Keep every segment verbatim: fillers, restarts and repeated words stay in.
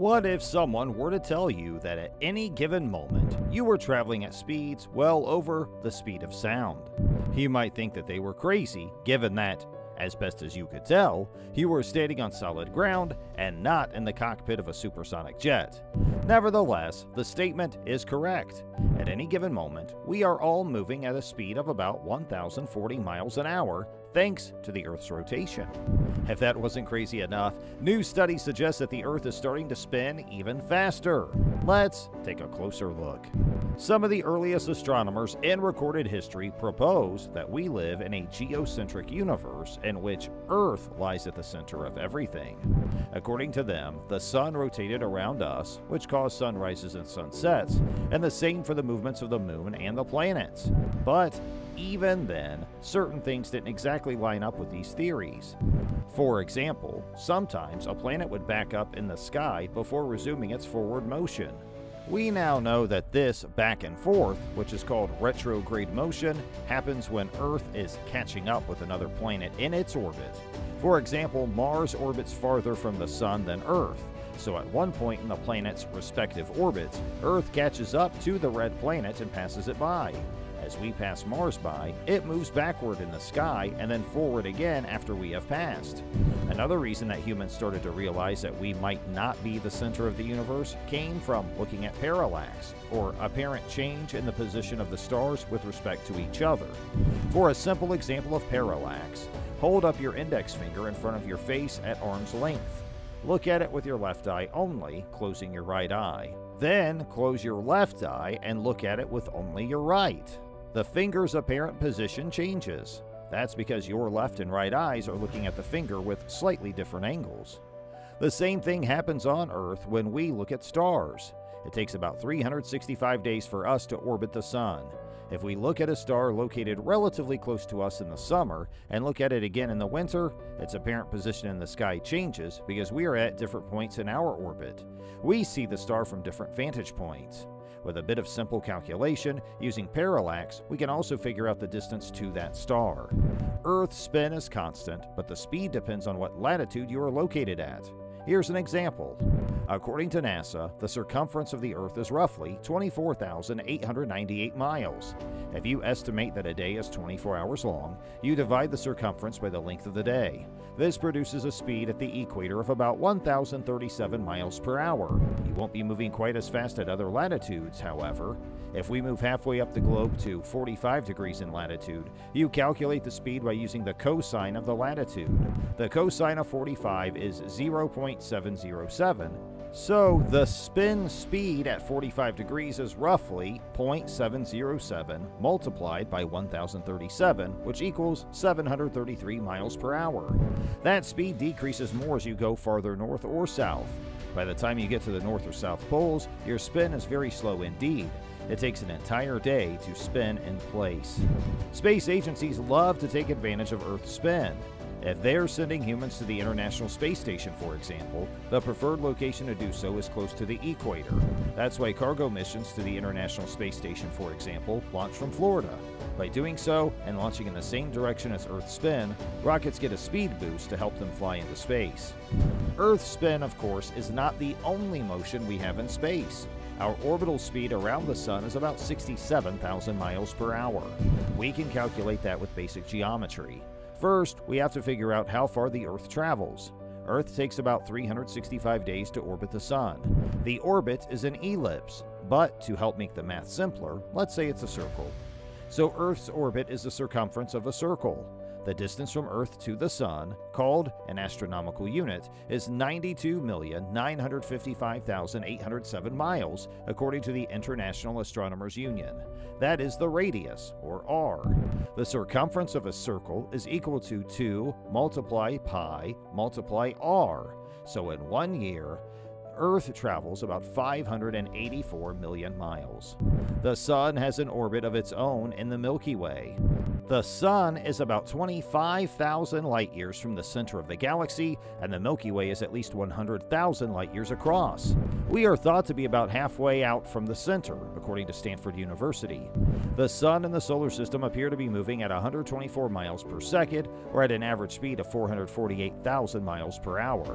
What if someone were to tell you that at any given moment you were traveling at speeds well over the speed of sound? You might think that they were crazy, given that, as best as you could tell, you were standing on solid ground and not in the cockpit of a supersonic jet. Nevertheless, the statement is correct. At any given moment, we are all moving at a speed of about one thousand forty miles an hour, thanks to the Earth's rotation. If that wasn't crazy enough, new studies suggest that the Earth is starting to spin even faster. Let's take a closer look. Some of the earliest astronomers in recorded history proposed that we live in a geocentric universe in which Earth lies at the center of everything. According to them, the sun rotated around us, which caused sunrises and sunsets, and the same for the movements of the moon and the planets. But even then, certain things didn't exactly line up with these theories. For example, sometimes a planet would back up in the sky before resuming its forward motion. We now know that this back and forth, which is called retrograde motion, happens when Earth is catching up with another planet in its orbit. For example, Mars orbits farther from the Sun than Earth, so at one point in the planet's respective orbits, Earth catches up to the red planet and passes it by. As we pass Mars by, it moves backward in the sky and then forward again after we have passed. Another reason that humans started to realize that we might not be the center of the universe came from looking at parallax, or apparent change in the position of the stars with respect to each other. For a simple example of parallax, hold up your index finger in front of your face at arm's length. Look at it with your left eye only, closing your right eye. Then close your left eye and look at it with only your right. The finger's apparent position changes. That's because your left and right eyes are looking at the finger with slightly different angles. The same thing happens on Earth when we look at stars. It takes about three hundred sixty-five days for us to orbit the sun. If we look at a star located relatively close to us in the summer and look at it again in the winter, its apparent position in the sky changes because we are at different points in our orbit. We see the star from different vantage points. With a bit of simple calculation, using parallax, we can also figure out the distance to that star. Earth's spin is constant, but the speed depends on what latitude you are located at. Here's an example. According to NASA, the circumference of the Earth is roughly twenty-four thousand eight hundred ninety-eight miles. If you estimate that a day is twenty-four hours long, you divide the circumference by the length of the day. This produces a speed at the equator of about one thousand thirty-seven miles per hour. You won't be moving quite as fast at other latitudes, however. If we move halfway up the globe to forty-five degrees in latitude, you calculate the speed by using the cosine of the latitude. The cosine of forty-five is zero point seven zero seven, so the spin speed at forty-five degrees is roughly zero point seven zero seven multiplied by one thousand thirty-seven, which equals seven hundred thirty-three miles per hour. That speed decreases more as you go farther north or south. By the time you get to the north or south poles, your spin is very slow indeed. It takes an entire day to spin in place. Space agencies love to take advantage of Earth's spin. If they're sending humans to the International Space Station, for example, the preferred location to do so is close to the equator. That's why cargo missions to the International Space Station, for example, launch from Florida. By doing so, and launching in the same direction as Earth's spin, rockets get a speed boost to help them fly into space. Earth's spin, of course, is not the only motion we have in space. Our orbital speed around the sun is about sixty-seven thousand miles per hour. We can calculate that with basic geometry. First, we have to figure out how far the Earth travels. Earth takes about three hundred sixty-five days to orbit the sun. The orbit is an ellipse, but to help make the math simpler, let's say it's a circle. So Earth's orbit is the circumference of a circle. The distance from Earth to the Sun, called an astronomical unit, is ninety-two million nine hundred fifty-five thousand eight hundred seven miles, according to the International Astronomers Union. That is the radius, or r. The circumference of a circle is equal to two multiply pi multiply r. So in one year, Earth travels about five hundred eighty-four million miles. The Sun has an orbit of its own in the Milky Way. The Sun is about twenty-five thousand light years from the center of the galaxy, and the Milky Way is at least one hundred thousand light years across. We are thought to be about halfway out from the center, according to Stanford University. The Sun and the solar system appear to be moving at one hundred twenty-four miles per second, or at an average speed of four hundred forty-eight thousand miles per hour.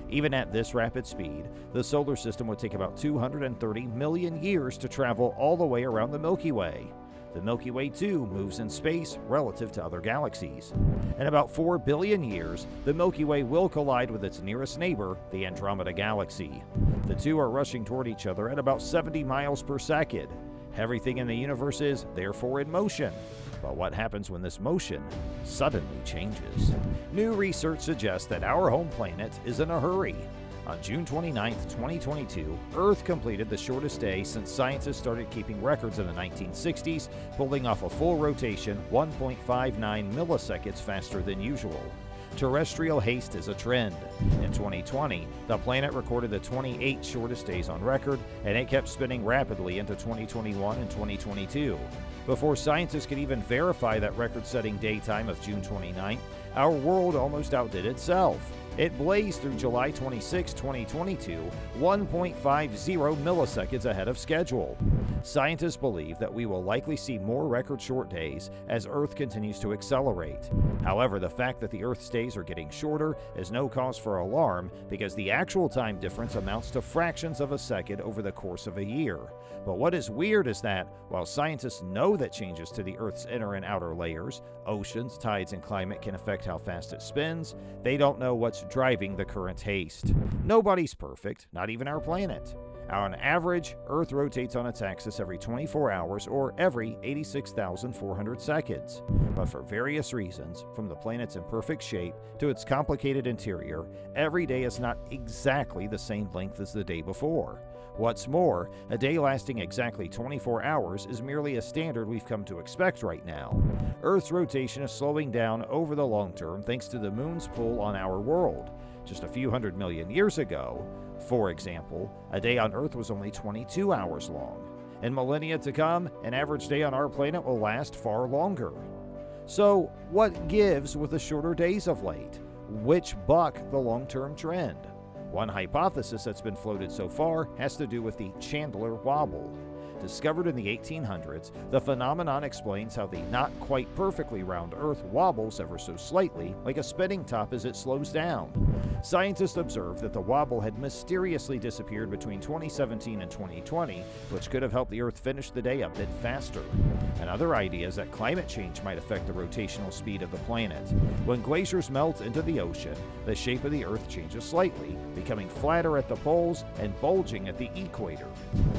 Even at this rapid speed, the solar system would take about two hundred thirty million years to travel all the way around the Milky Way. The Milky Way, too, moves in space relative to other galaxies. In about four billion years, the Milky Way will collide with its nearest neighbor, the Andromeda Galaxy. The two are rushing toward each other at about seventy miles per second. Everything in the universe is, therefore, in motion. But what happens when this motion suddenly changes? New research suggests that our home planet is in a hurry. On June twenty-ninth, twenty twenty-two, Earth completed the shortest day since scientists started keeping records in the nineteen sixties, pulling off a full rotation one point five nine milliseconds faster than usual. Terrestrial haste is a trend. In twenty twenty, the planet recorded the twenty-eighth shortest days on record, and it kept spinning rapidly into twenty twenty-one and twenty twenty-two. Before scientists could even verify that record-setting daytime of June twenty-ninth, our world almost outdid itself. It blazed through July twenty-sixth, twenty twenty-two, one point five zero milliseconds ahead of schedule. Scientists believe that we will likely see more record-short days as Earth continues to accelerate. However, the fact that the Earth's days are getting shorter is no cause for alarm because the actual time difference amounts to fractions of a second over the course of a year. But what is weird is that, while scientists know that changes to the Earth's inner and outer layers, oceans, tides, and climate can affect how fast it spins, they don't know what's driving the current haste. Nobody's perfect, not even our planet. On average, Earth rotates on its axis every twenty-four hours or every eighty-six thousand four hundred seconds. But for various reasons, from the planet's imperfect shape to its complicated interior, every day is not exactly the same length as the day before. What's more, a day lasting exactly twenty-four hours is merely a standard we've come to expect right now. Earth's rotation is slowing down over the long term thanks to the moon's pull on our world. Just a few hundred million years ago, for example, a day on Earth was only twenty-two hours long. In millennia to come, an average day on our planet will last far longer. So, what gives with the shorter days of late? Which buck the long-term trend? One hypothesis that's been floated so far has to do with the Chandler wobble. Discovered in the eighteen hundreds, the phenomenon explains how the not quite perfectly round Earth wobbles ever so slightly, like a spinning top as it slows down. Scientists observed that the wobble had mysteriously disappeared between twenty seventeen and twenty twenty, which could have helped the Earth finish the day a bit faster. Another idea is that climate change might affect the rotational speed of the planet. When glaciers melt into the ocean, the shape of the Earth changes slightly, becoming flatter at the poles and bulging at the equator.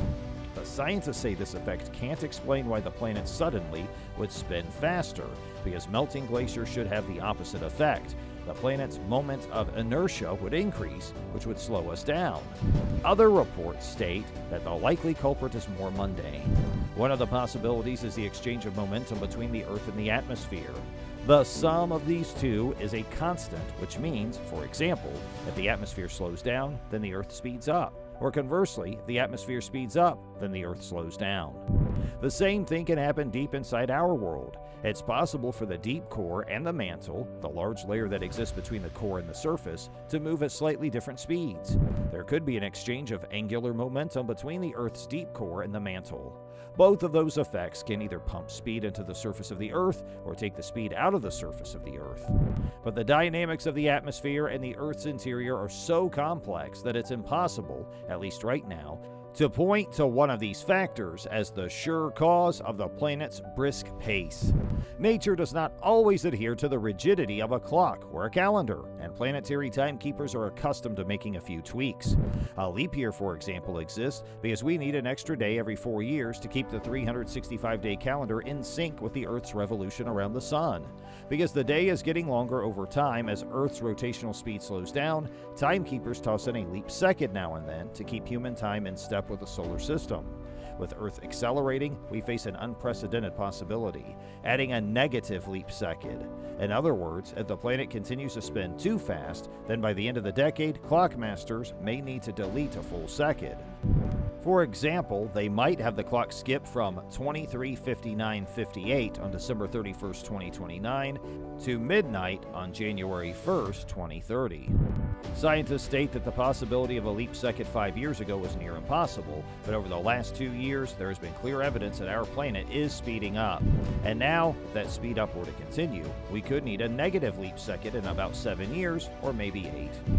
But scientists say this effect can't explain why the planet suddenly would spin faster, because melting glaciers should have the opposite effect. The planet's moment of inertia would increase, which would slow us down. Other reports state that the likely culprit is more mundane. One of the possibilities is the exchange of momentum between the Earth and the atmosphere. The sum of these two is a constant, which means, for example, if the atmosphere slows down, then the Earth speeds up. Or conversely, if the atmosphere speeds up, then the Earth slows down. The same thing can happen deep inside our world. It's possible for the deep core and the mantle, the large layer that exists between the core and the surface, to move at slightly different speeds. There could be an exchange of angular momentum between the Earth's deep core and the mantle. Both of those effects can either pump speed into the surface of the Earth or take the speed out of the surface of the Earth. But the dynamics of the atmosphere and the Earth's interior are so complex that it's impossible, at least right now, to point to one of these factors as the sure cause of the planet's brisk pace. Nature does not always adhere to the rigidity of a clock or a calendar, and planetary timekeepers are accustomed to making a few tweaks. A leap year, for example, exists because we need an extra day every four years to keep the three hundred sixty-five day calendar in sync with the Earth's revolution around the Sun. Because the day is getting longer over time as Earth's rotational speed slows down, timekeepers toss in a leap second now and then to keep human time in step with the solar system. With Earth accelerating, we face an unprecedented possibility, adding a negative leap second. In other words, if the planet continues to spin too fast, then by the end of the decade, clockmasters may need to delete a full second. For example, they might have the clock skip from twenty-three fifty-nine fifty-eight on December thirty-first, twenty twenty-nine to midnight on January first, twenty thirty. Scientists state that the possibility of a leap second five years ago was near impossible, but over the last two years, there has been clear evidence that our planet is speeding up. And now, if that speed up were to continue, we could need a negative leap second in about seven years, or maybe eight.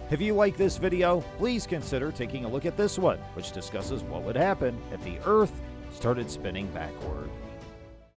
If you like this video, please consider taking a look at this one, which discusses what would happen if the Earth started spinning backward.